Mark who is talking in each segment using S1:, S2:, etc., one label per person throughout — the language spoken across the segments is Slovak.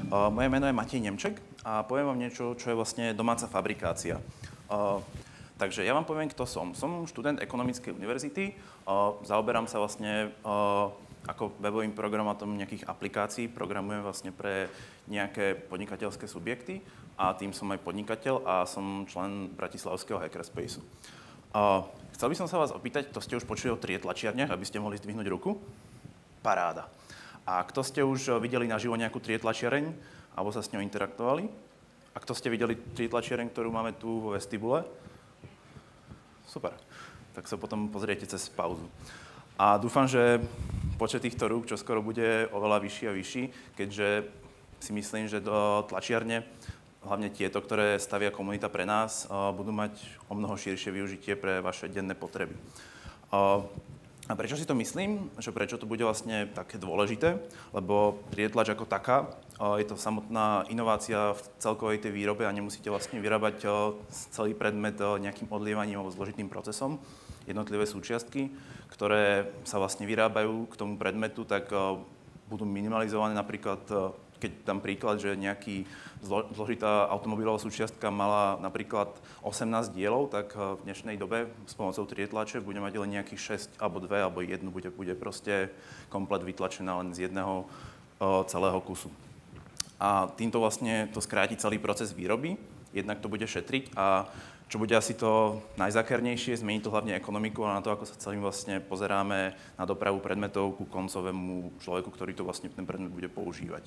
S1: Moje meno je Matej Nemček a poviem vám niečo, čo je vlastne domáca fabrikácia. Takže ja vám poviem, kto som. Som študent Ekonomickej univerzity, zaoberám sa vlastne ako webovým programátom nejakých aplikácií, programujem vlastne pre nejaké podnikateľské subjekty a tým som aj podnikateľ a som člen bratislavského hackerspaceu. Chcel by som sa vás opýtať, to ste už počuli o trietlačiarniach, aby ste mohli zdvihnúť ruku? Paráda. A kto ste už videli naživo nejakú trietlačiareň, alebo sa s ňou interaktovali? A kto ste videli trietlačiareň, ktorú máme tu vo vestibule? Super. Tak sa potom pozriete cez pauzu. A dúfam, že počet týchto rúk čoskoro bude oveľa vyšší a vyšší, keďže si myslím, že do tlačiarne, hlavne tieto, ktoré stavia komunita pre nás, budú mať o mnoho širšie využitie pre vaše denné potreby. A prečo si to myslím? Že prečo to bude vlastne také dôležité? Lebo trietlač ako taká, je to samotná inovácia v celkovej tej výrobe a nemusíte vlastne vyrábať celý predmet nejakým odlievaním alebo zložitým procesom. Jednotlivé súčiastky, ktoré sa vlastne vyrábajú k tomu predmetu, tak budú minimalizované. Napríklad, keď dám príklad, že nejaký zložitá automobilová súčiastka mala napríklad 18 dielov, tak v dnešnej dobe s pomocou trietlače bude mať len nejakých 6 alebo 2 alebo 1 bude proste komplet vytlačená len z jedného celého kusu. A týmto vlastne to skráti celý proces výroby, jednak to bude šetriť a čo bude asi to najzákernejšie, zmení to hlavne ekonomiku a na to, ako sa celým vlastne pozeráme na dopravu predmetov ku koncovému človeku, ktorý to vlastne ten predmet bude používať.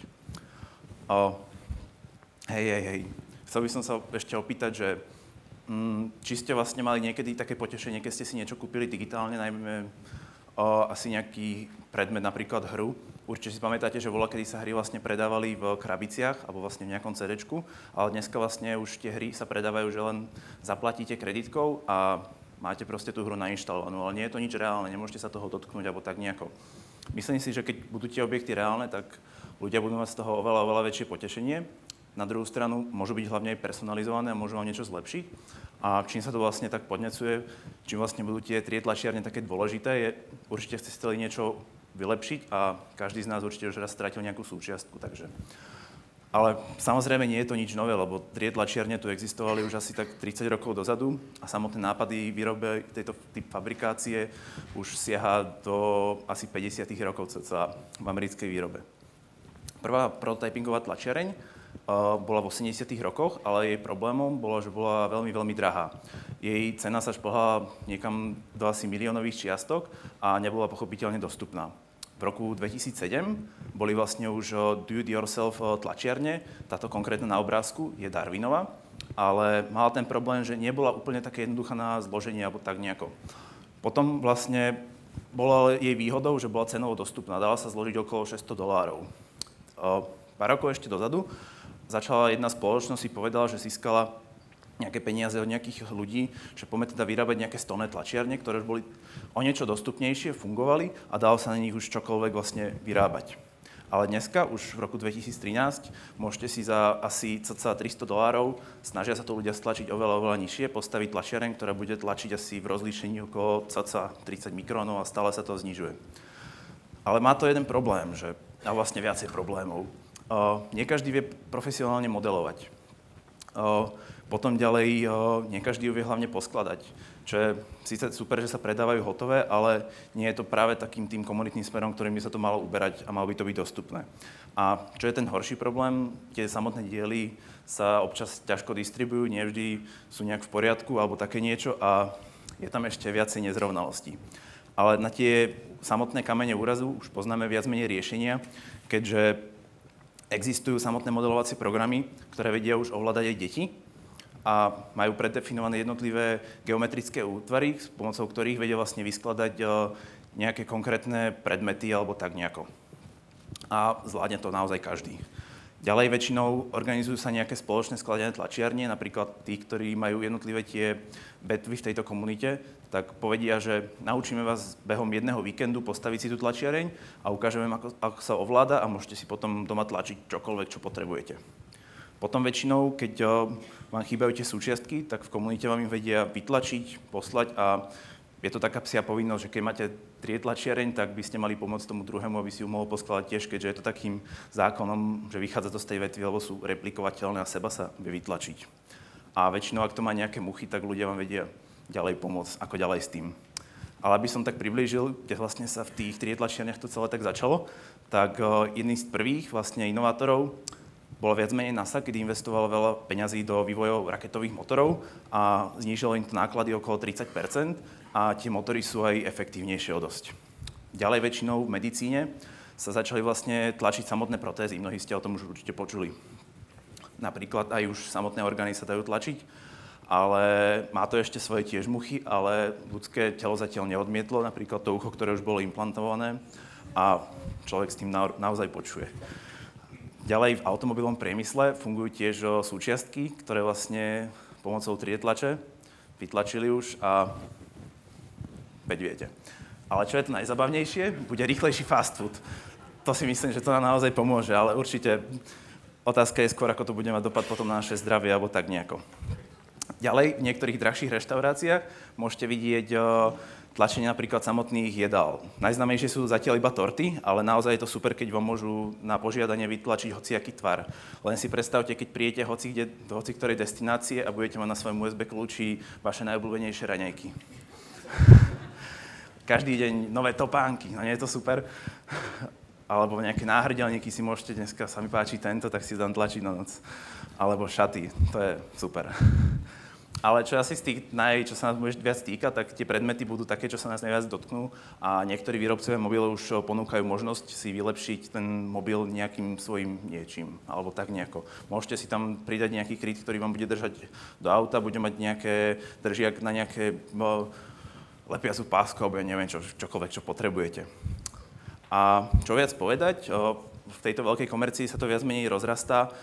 S1: Hej. Chcel by som sa ešte opýtať, že či ste vlastne mali niekedy také potešenie, keď ste si niečo kúpili digitálne, najmä asi nejaký predmet, napríklad hru. Určite si pamätáte, že kedy sa hry vlastne predávali v krabiciach alebo vlastne v nejakom CD-čku, ale dneska vlastne už tie hry sa predávajú, že len zaplatíte kreditkou a máte proste tú hru nainštalovanú, ale nie je to nič reálne, nemôžete sa toho dotknúť alebo tak nejako. Myslím si, že keď budú tie objekty reálne, tak ľudia budú mať z toho oveľa väčšie potešenie. Na druhú stranu môžu byť hlavne aj personalizované a môžu vám niečo zlepšiť. A čím sa to vlastne tak podnecuje, čím vlastne budú tie trietlačiarne také dôležité, je určite ste chceli niečo vylepšiť a každý z nás určite už raz stratil nejakú súčiastku, takže. Ale samozrejme nie je to nič nové, lebo trietlačiarne tu existovali už asi tak 30 rokov dozadu a samotné nápady výroby tejto typ fabrikácie už siaha do asi 50 rokov cca v americkej výrobe. Prvá prototypingová tlačiareň bola v 80 rokoch, ale jej problémom bolo, že bola veľmi drahá. Jej cena sa šplhala niekam do asi miliónových čiastok a nebola pochopiteľne dostupná. V roku 2007 boli vlastne už do-it-yourself tlačiarne, táto konkrétna na obrázku je Darwinova, ale mala ten problém, že nebola úplne také jednoduchá na zloženie alebo tak nejako. Potom vlastne bola jej výhodou, že bola cenovo dostupná, dala sa zložiť okolo $600. Pár rokov ešte dozadu začala jedna spoločnosť, si povedala, že získala nejaké peniaze od nejakých ľudí, že poďme teda vyrábať nejaké stolné tlačiarne, ktoré už boli o niečo dostupnejšie, fungovali a dalo sa na nich už čokoľvek vlastne vyrábať. Ale dneska, už v roku 2013, môžete si za asi cca $300, snažia sa to ľudia stlačiť oveľa nižšie, postaviť tlačiareň, ktorá bude tlačiť asi v rozlíšení okolo cca 30 mikrónov a stále sa to znižuje. Ale má to jeden problém, a vlastne viacej problémov. Nie každý vie profesionálne modelovať. Potom ďalej, nie každý ju vie hlavne poskladať, čo je síce super, že sa predávajú hotové, ale nie je to práve takým tým komunitným smerom, ktorým by sa to malo uberať a malo by to byť dostupné. A čo je ten horší problém, tie samotné diely sa občas ťažko distribujú, nie vždy sú nejak v poriadku alebo také niečo a je tam ešte viacej nezrovnalostí. Ale na tie samotné kamene úrazu už poznáme viac menej riešenia, keďže existujú samotné modelovacie programy, ktoré vedia už ovládať aj deti a majú predefinované jednotlivé geometrické útvary, s pomocou ktorých vedia vlastne vyskladať nejaké konkrétne predmety alebo tak nejako. A zvládne to naozaj každý. Ďalej väčšinou organizujú sa nejaké spoločné skladané tlačiarne, napríklad tí, ktorí majú jednotlivé tie betvy v tejto komunite, tak povedia, že naučíme vás behom jedného víkendu postaviť si tú tlačiareň a ukážeme, ako sa ovláda a môžete si potom doma tlačiť čokoľvek, čo potrebujete. Potom väčšinou, keď vám chýbajú tie súčiastky, tak v komunite vám ich vedia vytlačiť, poslať a je to taká psia povinnosť, že keď máte triedtlačiareň, tak by ste mali pomôcť tomu druhému, aby si ju mohol poskladať tiež, keďže je to takým zákonom, že vychádza to z tej vetvy, lebo sú replikovateľné a seba sa vie vytlačiť. A väčšinou, ak to má nejaké muchy, tak ľudia vám vedia ďalej pomôcť, ako ďalej s tým. Ale aby som tak priblížil, kde vlastne sa v tých triedtlačiarniach to celé tak začalo, tak jedný z prvých vlastne inovátorov bolo viac menej NASA, kedy investovalo veľa peňazí do vývojov raketových motorov a znížilo im to náklady okolo 30% a tie motory sú aj efektívnejšie o dosť. Ďalej väčšinou v medicíne sa začali vlastne tlačiť samotné protézy, mnohí ste o tom už určite počuli. Napríklad aj už samotné orgány sa dajú tlačiť, ale má to ešte svoje tiež muchy, ale ľudské telo zatiaľ neodmietlo, napríklad to ucho, ktoré už bolo implantované a človek s tým naozaj počuje. Ďalej v automobilovom priemysle fungujú tiež súčiastky, ktoré vlastne pomocou triedtlače vytlačili už a veď viete. Ale čo je to najzabavnejšie? Bude rýchlejší fast food. To si myslím, že to nám naozaj pomôže, ale určite otázka je skôr, ako to bude mať dopad potom na naše zdravie alebo tak nejako. Ďalej, v niektorých drahších reštauráciách môžete vidieť tlačenie napríklad samotných jedál. Najznámejšie sú zatiaľ iba torty, ale naozaj je to super, keď vám môžu na požiadanie vytlačiť hociaký tvar. Len si predstavte, keď prídete do hociktorej destinácie a budete mať na svojom USB kľúči vaše najobľúbenejšie raňajky. Každý deň nové topánky, no nie je to super? Alebo nejaké náhrdelníky si môžete dneska, sa mi páči tento, tak si dám tlačiť na noc. Alebo šaty, to je super. Ale čo asi z tých čo sa nás bude viac týka, tak tie predmety budú také, čo sa nás najviac dotknú a niektorí výrobcovia mobilov už ponúkajú možnosť si vylepšiť ten mobil nejakým svojím niečím, alebo tak nejako. Môžete si tam pridať nejaký kryt, ktorý vám bude držať do auta, bude mať nejaké držiak na nejaké lepiacu pásku, alebo ja neviem, čokoľvek, čo potrebujete. A čo viac povedať, v tejto veľkej komercii sa to viac menej rozrastá,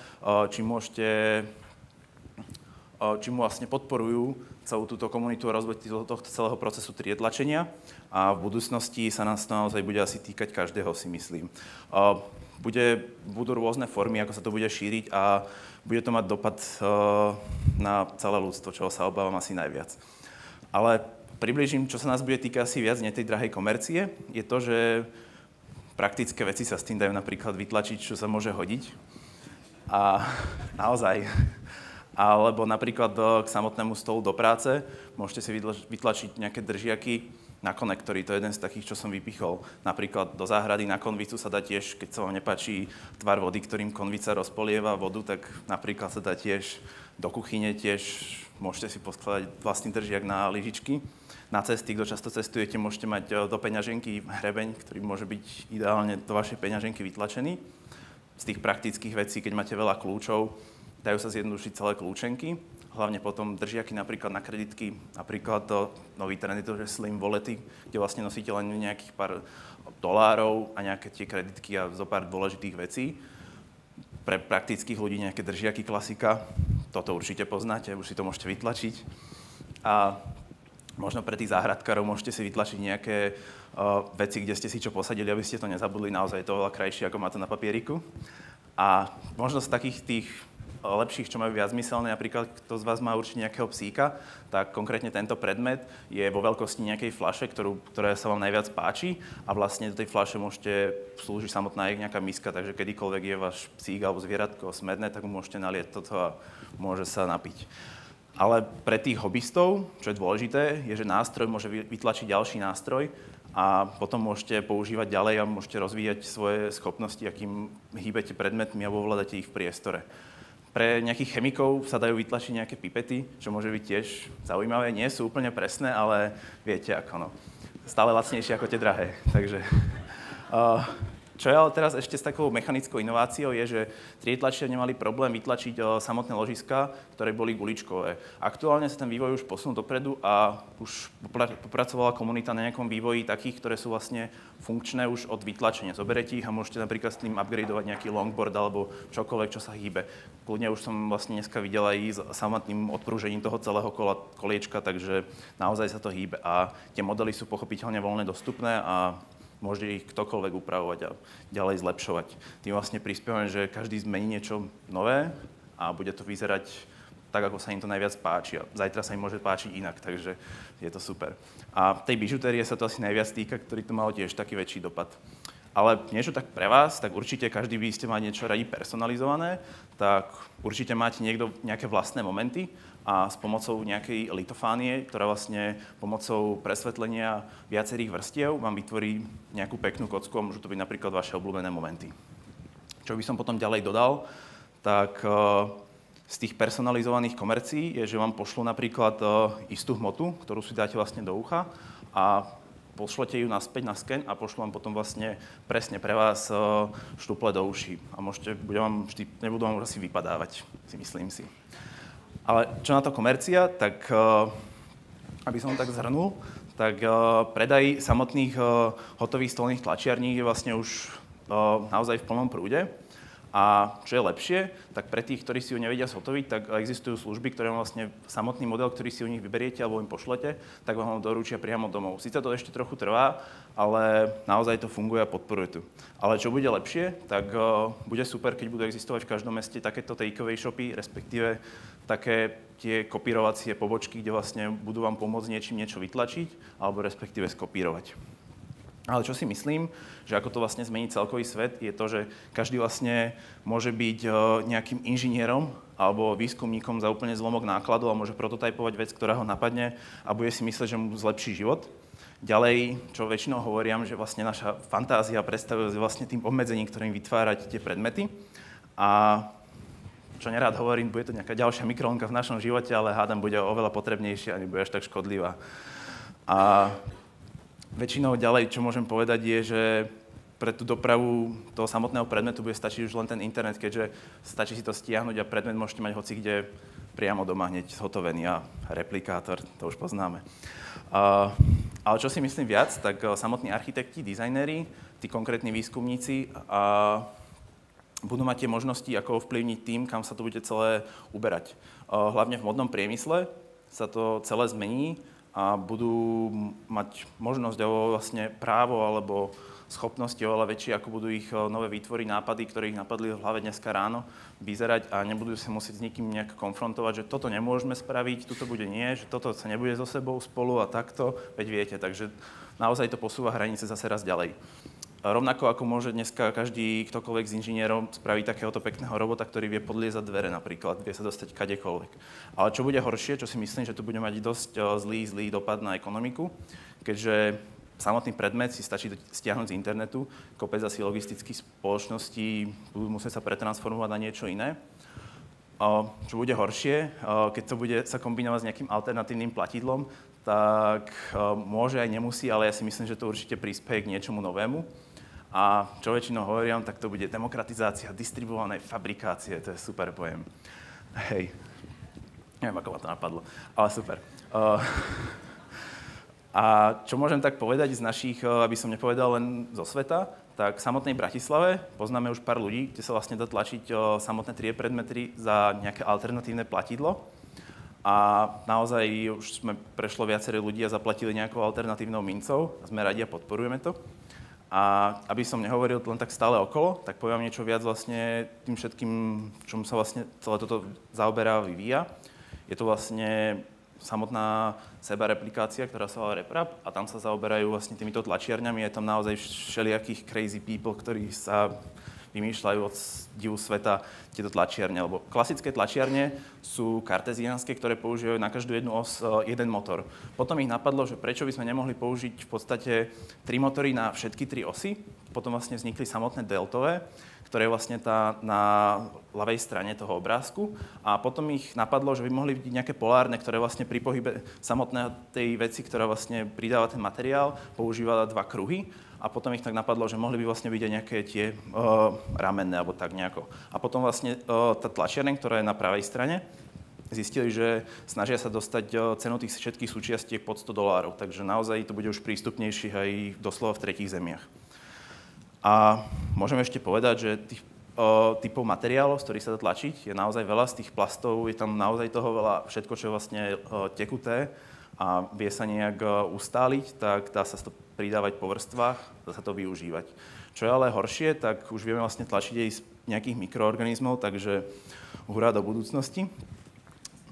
S1: čím vlastne podporujú celú túto komunitu a rozvoj tohto celého procesu triedtlačenia a v budúcnosti sa nás to naozaj bude asi týkať každého, si myslím. Budú rôzne formy, ako sa to bude šíriť a bude to mať dopad na celé ľudstvo, čoho sa obávam asi najviac. Ale približím, čo sa nás bude týkať asi viac, nie tej drahej komercie, je to, že praktické veci sa s tým dajú napríklad vytlačiť, čo sa môže hodiť. A naozaj. Alebo napríklad k samotnému stolu do práce môžete si vytlačiť nejaké držiaky na konektory. To je jeden z takých, čo som vypichol. Napríklad do záhrady na konvicu sa dá tiež, keď sa vám nepáči tvar vody, ktorým konvica rozpolieva vodu, tak napríklad sa dá tiež do kuchyne tiež môžete si poskladať vlastný držiak na lyžičky. Na cesty, kto často cestujete, môžete mať do peňaženky hrebeň, ktorý môže byť ideálne do vašej peňaženky vytlačený. Z tých praktických vecí, keď máte veľa kľúčov, dajú sa zjednodušiť celé kľúčenky, hlavne potom držiaky napríklad na kreditky, napríklad nový trend je to, že slim wallety, kde vlastne nosíte len nejakých pár dolárov a nejaké tie kreditky a zo pár dôležitých vecí. Pre praktických ľudí nejaké držiaky klasika, toto určite poznáte, už si to môžete vytlačiť. A možno pre tých záhradkárov môžete si vytlačiť nejaké veci, kde ste si čo posadili, aby ste to nezabudli, naozaj je to veľa krajšie, ako má to na papieriku. A možno z takých tých lepších, čo majú viac zmyselné, napríklad kto z vás má určite nejakého psíka, tak konkrétne tento predmet je vo veľkosti nejakej fľaše, ktorá sa vám najviac páči a vlastne do tej fľaše môžete slúžiť samotná nejaká miska, takže kedykoľvek je váš psík alebo zvieratko smedné, tak mu môžete naliať toto a môže sa napiť. Ale pre tých hobbystov, čo je dôležité, je, že nástroj môže vytlačiť ďalší nástroj a potom môžete používať ďalej a môžete rozvíjať svoje schopnosti, akým hýbete predmetmi a ovládate ich v priestore. Pre nejakých chemikov sa dajú vytlačiť nejaké pipety, čo môže byť tiež zaujímavé. Nie sú úplne presné, ale viete ako no. Stále lacnejšie ako tie drahé. Takže, čo je ale teraz ešte s takou mechanickou inováciou je, že triedtlačiari nemali problém vytlačiť samotné ložiská, ktoré boli guličkové. Aktuálne sa ten vývoj už posunul dopredu a už popracovala komunita na nejakom vývoji takých, ktoré sú vlastne funkčné už od vytlačenia. Zoberete ich a môžete napríklad s tým upgradeovať nejaký longboard alebo čokoľvek, čo sa hýbe. Kľudne už som vlastne dneska videl aj s samotným odprúžením toho celého koliečka, takže naozaj sa to hýbe a tie modely sú pochopiteľne voľne dostupné a môže ich ktokoľvek upravovať a ďalej zlepšovať. Tým vlastne prispievame, že každý zmení niečo nové a bude to vyzerať tak, ako sa im to najviac páči. A zajtra sa im môže páčiť inak, takže je to super. A tej bižutérie sa to asi najviac týka, ktorý to malo tiež taký väčší dopad. Ale niečo tak pre vás, tak určite každý by ste mali niečo radi personalizované, tak určite máte niekto nejaké vlastné momenty a s pomocou nejakej litofánie, ktorá vlastne pomocou presvetlenia viacerých vrstiev vám vytvorí nejakú peknú kocku a môžu to byť napríklad vaše obľúbené momenty. Čo by som potom ďalej dodal, tak z tých personalizovaných komercií je, že vám pošlú napríklad istú hmotu, ktorú si dáte vlastne do ucha a pošlete ju naspäť na sken a pošlú vám potom vlastne presne pre vás štuple do uší. A nebudú vám už asi vypadávať, si myslím si. Ale čo na to komercia, tak aby som tak zhrnul, tak predaj samotných hotových stolných tlačiarní je vlastne už naozaj v plnom prúde. A čo je lepšie, tak pre tých, ktorí si ju nevedia zhotoviť, tak existujú služby, ktoré vlastne samotný model, ktorý si u nich vyberiete alebo im pošlete, tak vám ho doručia priamo domov. Sice to ešte trochu trvá, ale naozaj to funguje a podporuje to. Ale čo bude lepšie, tak bude super, keď budú existovať v každom meste takéto takeaway shopy, respektíve také tie kopírovacie pobočky, kde vlastne budú vám pomôcť niečo vytlačiť alebo respektíve skopírovať. Ale čo si myslím, že ako to vlastne zmení celkový svet, je to, že každý vlastne môže byť nejakým inžinierom alebo výskumníkom za úplne zlomok nákladu a môže prototypovať vec, ktorá ho napadne a bude si myslieť, že mu zlepší život. Ďalej, čo väčšinou hovorím, že vlastne naša fantázia predstavuje vlastne tým obmedzením, ktorým vytvárať tie predmety. A čo nerád hovorím, bude to nejaká ďalšia mikrovlnka v našom živote, ale hádam, bude oveľa potrebnejšia a nebude až tak škodlivá. A väčšinou ďalej, čo môžem povedať, je, že pre tú dopravu toho samotného predmetu bude stačiť už len ten internet, keďže stačí si to stiahnuť a predmet môžete mať hocikde priamo doma hneď zhotovený a replikátor, to už poznáme. Ale čo si myslím viac, tak samotní architekti, dizajnéri, tí konkrétni výskumníci budú mať tie možnosti, ako ovplyvniť tým, kam sa to bude celé uberať. Hlavne v modnom priemysle sa to celé zmení a budú mať možnosť alebo vlastne právo alebo schopnosti oveľa väčšie, ako budú ich nové výtvory, nápady, ktoré ich napadli v hlave dneska ráno, vyzerať a nebudú sa musieť s nikým nejak konfrontovať, že toto nemôžeme spraviť, toto bude nie, že toto sa nebude so sebou spolu a takto, veď viete. Takže naozaj to posúva hranice zase raz ďalej. Rovnako ako môže dneska každý ktokoľvek z inžinierov spraviť takéhoto pekného robota, ktorý vie podliezať dvere napríklad, vie sa dostať kadekoľvek. Ale čo bude horšie, čo si myslím, že to bude mať dosť zlý dopad na ekonomiku, keďže samotný predmet si stačí stiahnuť z internetu, kopec asi logistických spoločností budú musieť sa pretransformovať na niečo iné. Čo bude horšie, keď to bude sa kombinovať s nejakým alternatívnym platidlom, tak môže aj nemusí, ale ja si myslím, že to určite prispieje k niečomu novému. A čo väčšinou hovorím, tak to bude demokratizácia distribuovanej fabrikácie, to je super pojem. Hej, neviem, ako ma to napadlo, ale super. A čo môžem tak povedať z našich, aby som nepovedal len zo sveta, tak v samotnej Bratislave poznáme už pár ľudí, kde sa vlastne dá tlačiť samotné 3D predmety za nejaké alternatívne platidlo. A naozaj už sme prešlo viaceré ľudí a zaplatili nejakou alternatívnou mincov a sme radi a podporujeme to. A aby som nehovoril len tak stále okolo, tak poviem niečo viac vlastne tým všetkým, čom sa vlastne celé toto zaoberá a vyvíja. Je to vlastne samotná sebareplikácia, ktorá sa volá RepRap a tam sa zaoberajú vlastne týmito tlačiarňami. Je tam naozaj všelijakých crazy people, ktorí sa vymýšľajú od divu sveta tieto tlačiarne. Lebo klasické tlačiarne sú karteziánske, ktoré používajú na každú jednu os jeden motor. Potom ich napadlo, že prečo by sme nemohli použiť v podstate 3 motory na všetky 3 osy. Potom vlastne vznikli samotné deltové, ktoré je vlastne na ľavej strane toho obrázku. A potom ich napadlo, že by mohli byť nejaké polárne, ktoré vlastne pri pohybe samotnej tej veci, ktorá vlastne pridáva ten materiál, používala 2 kruhy. A potom ich tak napadlo, že mohli by vlastne byť aj nejaké tie ramenné, alebo tak nejako. A potom vlastne tá tlačiareň, ktorá je na pravej strane, zistili, že snažia sa dostať cenu tých všetkých súčiastiek pod $100. Takže naozaj to bude už prístupnejšie aj doslova v tretích zemiach. A môžeme ešte povedať, že tých typov materiálov, z ktorých sa dá tlačiť, je naozaj veľa. Z tých plastov je tam naozaj toho veľa, všetko, čo je vlastne tekuté a vie sa nejak ustáliť, tak dá sa to pridávať po vrstvách, dá sa to využívať. Čo je ale horšie, tak už vieme vlastne tlačiť aj z nejakých mikroorganizmov, takže hurá do budúcnosti.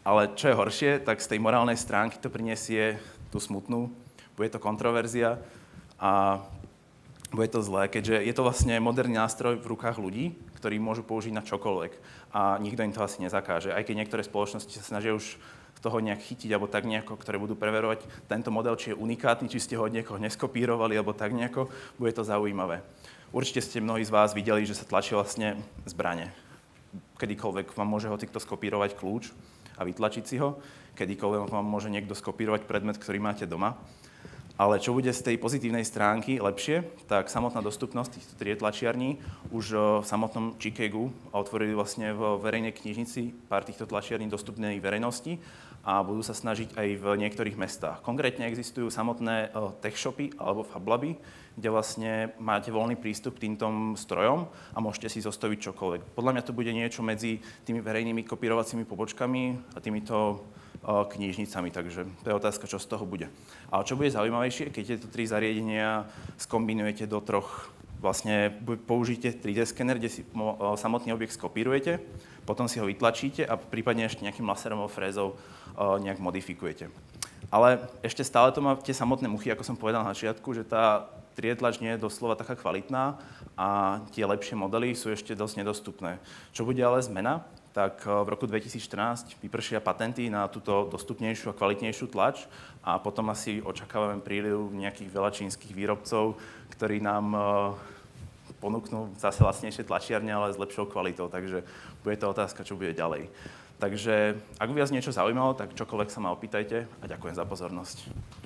S1: Ale čo je horšie, tak z tej morálnej stránky to prinesie tú smutnú, bude to kontroverzia a bude to zlé, keďže je to vlastne moderný nástroj v rukách ľudí, ktorí môžu použiť na čokoľvek a nikto im to asi nezakáže. Aj keď niektoré spoločnosti sa snažia už toho nejak chytiť alebo tak nejako, ktoré budú preverovať tento model, či je unikátny, či ste ho od niekoho neskopírovali alebo tak nejako, bude to zaujímavé. Určite ste mnohí z vás videli, že sa tlačí vlastne zbrane. Kedykoľvek vám môže hocikto skopírovať kľúč a vytlačiť si ho, kedykoľvek vám môže niekto skopírovať predmet, ktorý máte doma. Ale čo bude z tej pozitívnej stránky lepšie, tak samotná dostupnosť týchto tried tlačiarní už v samotnom Chicagu otvorili vlastne v verejnej knižnici pár týchto tlačiarní dostupnej verejnosti a budú sa snažiť aj v niektorých mestách. Konkrétne existujú samotné tech shopy alebo fablaby, kde vlastne máte voľný prístup k týmto strojom a môžete si zostaviť čokoľvek. Podľa mňa to bude niečo medzi tými verejnými kopírovacími pobočkami a týmito knižnicami, takže to je otázka, čo z toho bude. Ale čo bude zaujímavejšie, keď tieto tri zariadenia skombinujete do troch, vlastne použijete 3D skener, kde si samotný objekt skopírujete, potom si ho vytlačíte a prípadne ešte nejakým laserovou frézou nejak modifikujete. Ale ešte stále to má tie samotné muchy, ako som povedal na začiatku, že tá 3D tlač nie je doslova taká kvalitná a tie lepšie modely sú ešte dosť nedostupné. Čo bude ale zmena? Tak v roku 2014 vypršia patenty na túto dostupnejšiu a kvalitnejšiu tlač a potom asi očakávame príliv nejakých veľa čínskych výrobcov, ktorí nám ponúknú zase lacnejšie tlačiarne, ale s lepšou kvalitou, takže bude to otázka, čo bude ďalej. Takže ak by vás niečo zaujímalo, tak čokoľvek sa ma opýtajte a ďakujem za pozornosť.